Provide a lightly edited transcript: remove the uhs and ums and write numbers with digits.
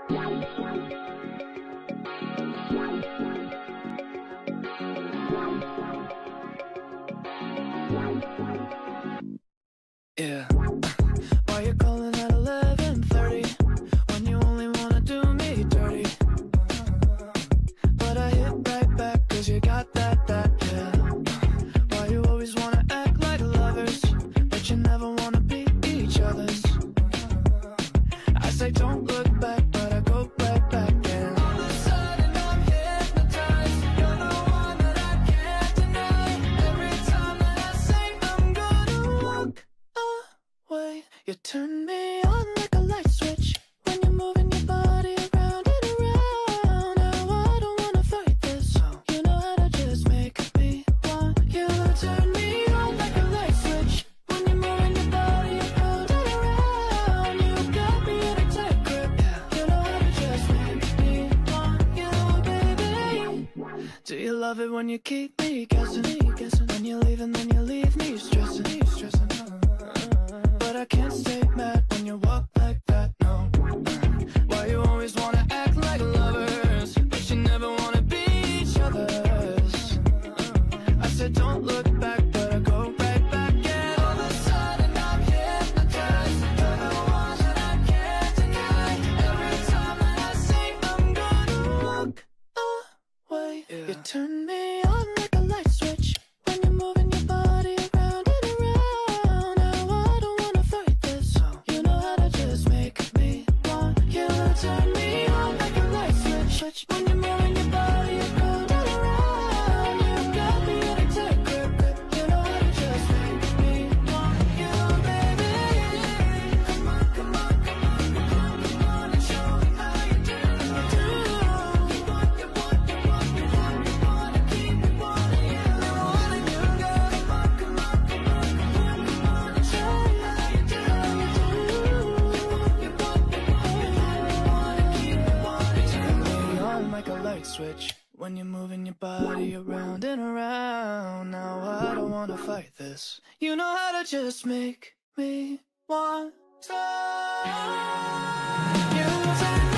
Yeah. Why you calling at 11:30 when you only wanna do me dirty? But I hit right back 'cause you got that, yeah. Why you always wanna act like lovers, but you never wanna be each other's? I say don't look back, but I go right back, and all of a sudden I'm hypnotized. You're the one that I can't deny. Every time that I say I'm gonna walk away, you turn me on like a light switch when you're moving your body around and around. Now I don't wanna fight this, you know how to just make me want you. Turn me on like a light switch when you're moving your body around and around. You got me in a tight grip, you know how to just make me want you, baby. Do you love it when you keep me guessing? When you leave and then you leave me stressing. But I can't stay mad when you walk like that, no. Why you always wanna act like lovers, but you never wanna be each other's? I said don't look back, but I go right back, and all of a sudden I'm hypnotized. You're the one that I can't deny. Every time that I say I'm gonna walk away, you turn me on like a light switch when you're moving your body around and around. Now I don't wanna fight this, you know how to just make me want you. Turn me on like a light switch when you're moving your body around and around. You got me in a tight grip, you know how to just make me want you, baby. Come on, come on, come on, come on, come on, and show me how you do. You want, you want, you want, you want, you want to keep me wanting you, wanting you, girl. Come on, come on, come on, come on, come on, and show me how you do. You want, you want, you want, you want, you want to keep me wanting you. Turn me on like a light switch when you're moving your body around and around. Now I don't wanna fight this, you know how to just make me want to. You turn